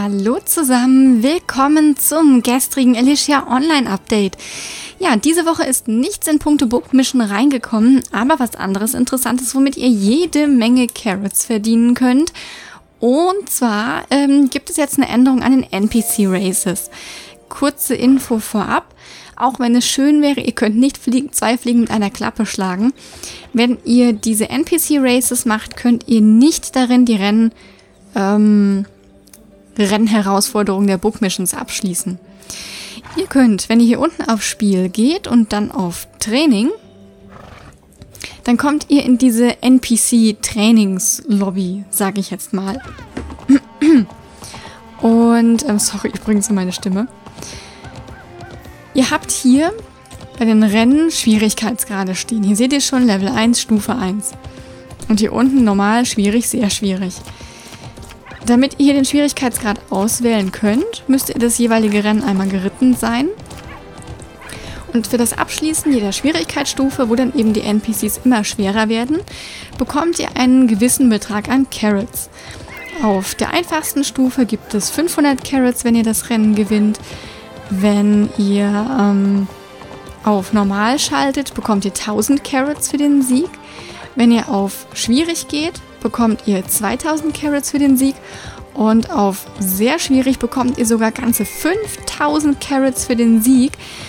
Hallo zusammen, willkommen zum gestrigen Alicia Online Update. Ja, diese Woche ist nichts in puncto Bookmischen reingekommen, aber was anderes Interessantes, womit ihr jede Menge Carrots verdienen könnt. Und zwar gibt es jetzt eine Änderung an den NPC Races. Kurze Info vorab. Auch wenn es schön wäre, ihr könnt nicht zwei Fliegen mit einer Klappe schlagen. Wenn ihr diese NPC-Races macht, könnt ihr nicht darin die Rennherausforderungen der Bookmissions abschließen. Ihr könnt, wenn ihr hier unten auf Spiel geht und dann auf Training, dann kommt ihr in diese NPC-Trainingslobby, sage ich jetzt mal. Und, sorry, übrigens meine Stimme. Ihr habt hier bei den Rennen Schwierigkeitsgrade stehen. Hier seht ihr schon Level 1, Stufe 1. Und hier unten normal, schwierig, sehr schwierig. Damit ihr hier den Schwierigkeitsgrad auswählen könnt, müsst ihr das jeweilige Rennen einmal geritten sein. Und für das Abschließen jeder Schwierigkeitsstufe, wo dann eben die NPCs immer schwerer werden, bekommt ihr einen gewissen Betrag an Carrots. Auf der einfachsten Stufe gibt es 500 Carrots, wenn ihr das Rennen gewinnt. Wenn ihr auf normal schaltet, bekommt ihr 1000 Carrots für den Sieg. Wenn ihr auf schwierig geht, bekommt ihr 2000 Carrots für den Sieg. Und auf sehr schwierig bekommt ihr sogar ganze 5000 Carrots für den Sieg.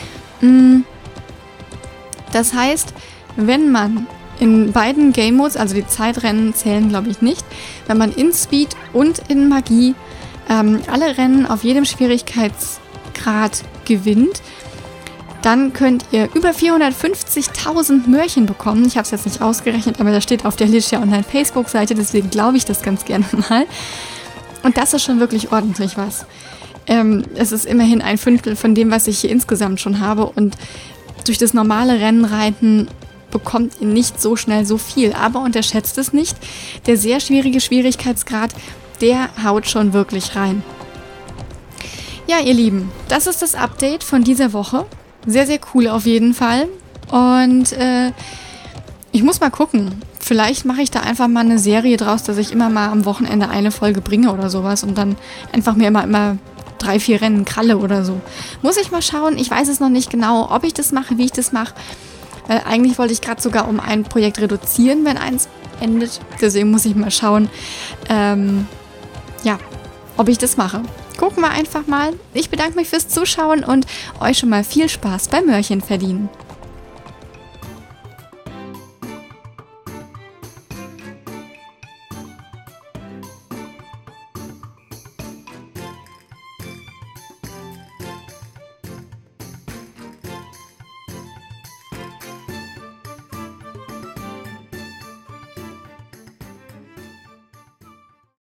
Das heißt, wenn man in beiden Game Modes, also die Zeitrennen zählen glaube ich nicht, wenn man in Speed und in Magie alle Rennen auf jedem Schwierigkeitsgrad gewinnt, dann könnt ihr über 450.000 Möhrchen bekommen. Ich habe es jetzt nicht ausgerechnet, aber das steht auf der Alicia Online Facebook-Seite, deswegen glaube ich das ganz gerne mal. Und das ist schon wirklich ordentlich was. Es ist immerhin ein Fünftel von dem, was ich hier insgesamt schon habe, und durch das normale Rennenreiten bekommt ihr nicht so schnell so viel. Aber unterschätzt es nicht, der sehr schwierige Schwierigkeitsgrad, der haut schon wirklich rein. Ja, ihr Lieben, das ist das Update von dieser Woche. Sehr, sehr cool auf jeden Fall. Und ich muss mal gucken. Vielleicht mache ich da einfach mal eine Serie draus, dass ich immer mal am Wochenende eine Folge bringe oder sowas und dann einfach mir immer 3-4 Rennen kralle oder so. Muss ich mal schauen. Ich weiß es noch nicht genau, ob ich das mache, wie ich das mache. Eigentlich wollte ich gerade sogar um ein Projekt reduzieren, wenn eins endet. Deswegen muss ich mal schauen, ob ich das mache. Gucken wir einfach mal. Ich bedanke mich fürs Zuschauen und euch schon mal viel Spaß beim Möhrchen verdienen.